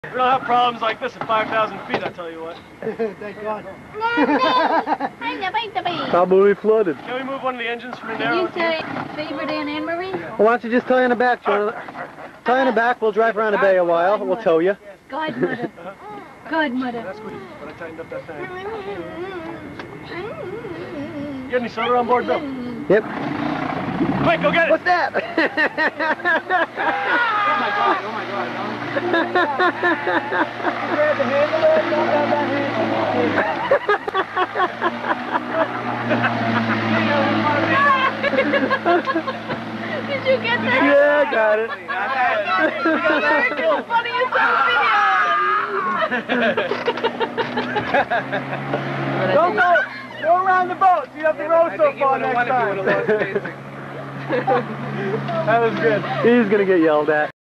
We don't have problems like this at 5,000 feet, I tell you what. Thank God. Probably flooded. Can we move one of the engines from in there? Can you say favorite Anne Marie? Well, why don't you just tie in the back, Jonathan? Tie in the back, we'll drive around the bay a while, we'll tow you. Godmother. Godmother. That's good, but I tightened up that thing. You got any soda on board, Bill? Yep. Quick, go get it! What's that? Oh my God, oh my God. Grab the handle there, don't have that Did you get that? Yeah, I got it. America's funniest video. Don't go around the boat. You have to row so far next time. That was good. He's gonna get yelled at.